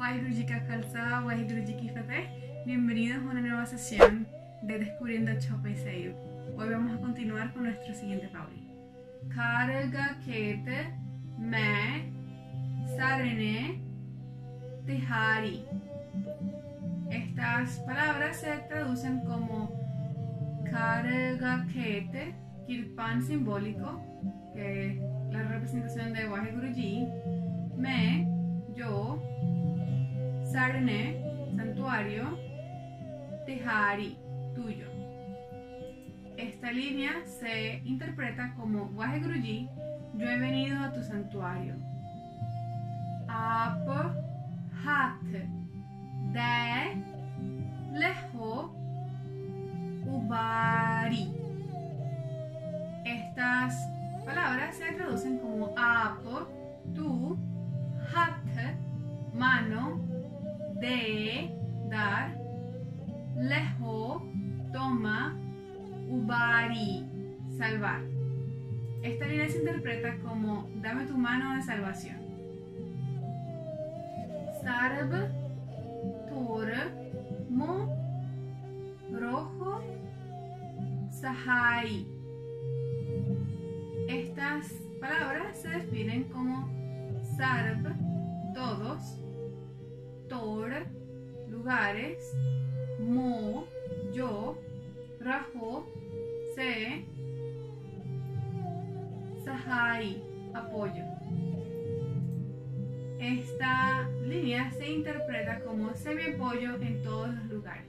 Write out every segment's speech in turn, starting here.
Waheguru Ji Ka Khalsa, Waheguru Ji Ki Fateh. Bienvenidos a una nueva sesión de Descubriendo Choppa Save. Hoy vamos a continuar con nuestro siguiente pauri. Karga Kete Me Sarene Tihari. Estas palabras se traducen como Karga Kete, kirpan simbólico, que es la representación de Waheguru Ji, Me, yo, Sarene, santuario, Tihari, tuyo. Esta línea se interpreta como Waheguru Ji, yo he venido a tu santuario. Aap hath de leho ubari. Estas palabras se traducen como Aap, tú, hath, mano, de, dar, leho, toma, ubari, salvar. Esta línea se interpreta como dame tu mano de salvación. Sarb, tur, mo, rojo, sahai. Estas palabras se definen como Sarb, todos, Tor, lugares, Mo, yo, Rajo, se, Sahai, apoyo. Esta línea se interpreta como sé mi apoyo en todos los lugares.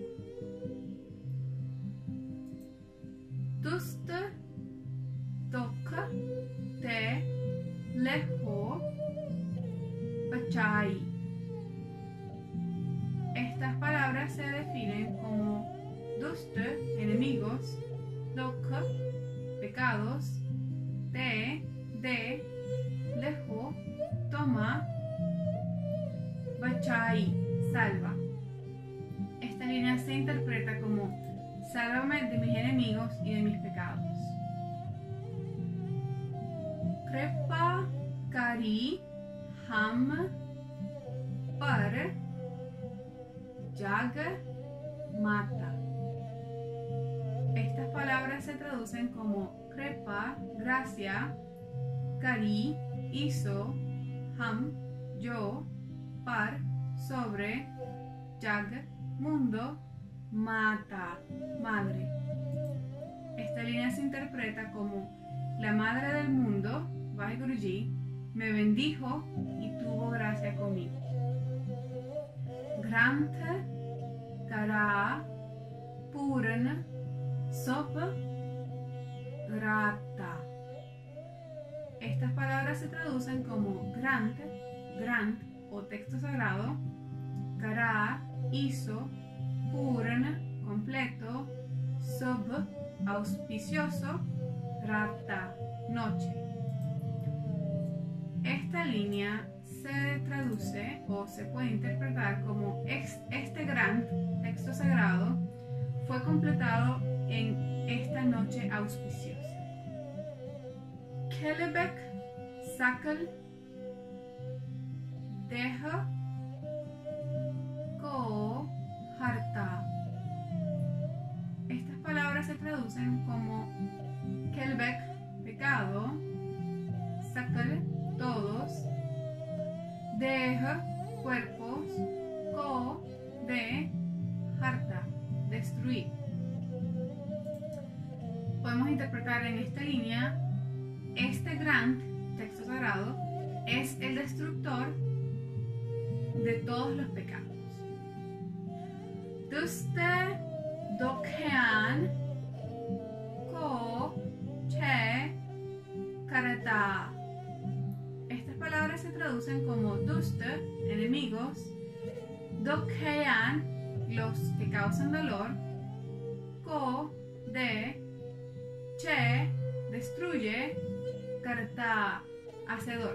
Tust, tok, te, lejo, pachai. Estas palabras se definen como dust, enemigos, tok, pecados, te, de, lejo, toma, bachai, salva. Esta línea se interpreta como sálvame de mis enemigos y de mis pecados. Kripa kari ham par jag mata. Estas palabras se traducen como Kripa, gracia, kari, hizo, ham, yo, par, sobre, jag, mundo, mata, madre. Esta línea se interpreta como la madre del mundo, Waheguru Ji, me bendijo y tuvo gracia conmigo. Granth, Kara, Purana, Sop, Grata. Estas palabras se traducen como Grant, Grant o texto sagrado, Kara, hizo, Purana, completo, Sub, auspicioso, Rata, noche. Esta línea se traduce o se puede interpretar como este gran texto sagrado fue completado en esta noche auspiciosa. Kelebek, Sakal, Deha, Ko, Harta. Estas palabras se traducen como Kelbek, pecado, Sakal, todos, Deha, cuerpos, Ko, de, Harta, destruir. Podemos interpretar en esta línea este gran texto sagrado es el destructor de todos los pecados. Duste dokhean ko che karata. Estas palabras se traducen como duste, enemigos, dokhean, los que causan dolor, ko, de, che, destruye, karta, hacedor.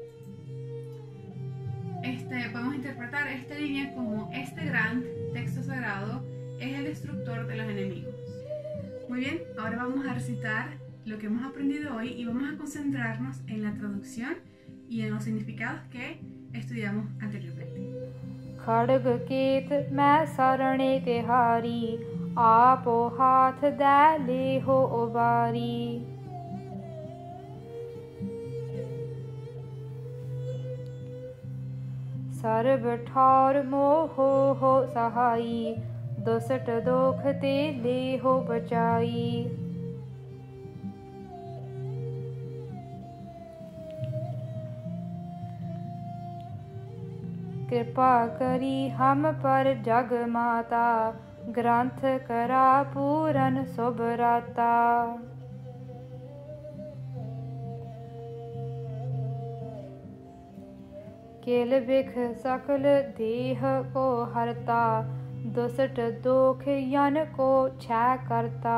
Podemos interpretar esta línea como este gran texto sagrado es el destructor de los enemigos. Muy bien, ahora vamos a recitar lo que hemos aprendido hoy y vamos a concentrarnos en la traducción y en los significados que estudiamos anteriormente. खड़ग केत मैं सरणे तिहारी, आपो हाथ दै लेहो उबारी। सर्ब ठौर मोहो हो सहाई, दुसट दोख ते लेहो बचाई। कृपा करी हम पर जग माता, ग्रंथ करा पूरन सुभराता। केल बिख सकल देह को हरता, दुसट दोख यन को क्षय करता।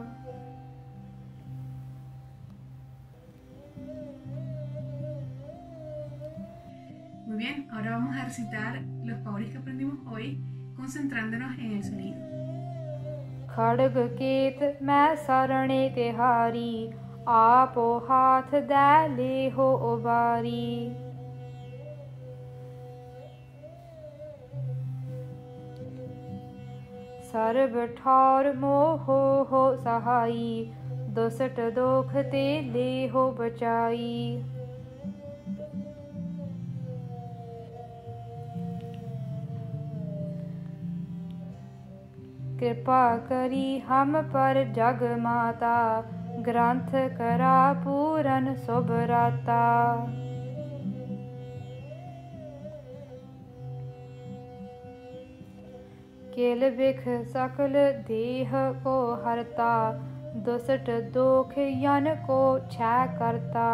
Muy bien, ahora vamos a recitar los pauris que aprendimos hoy, concentrándonos en el sonido. खड़ग केत मैं सरणे तिहारी, आपो हाथ दै लेहो उबारी। सर्ब ठौर मोहो हो सहाई, दुसट दोख ते लेहो बचाई। कृपा करी हम पर जग माता, ग्रंथ करा पूरन सुभराता। केल बिख सकल देह को हरता, दुसट दोख यन को क्षय करता।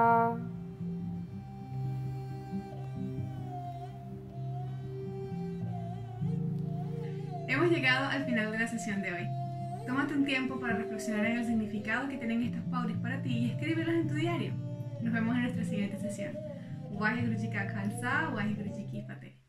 Hemos llegado al final de la sesión de hoy. Tómate un tiempo para reflexionar en el significado que tienen estos pauris para ti y escríbelos en tu diario. Nos vemos en nuestra siguiente sesión. Waheguru Ji Ka Khalsa, Waheguru Ji Ki Fateh.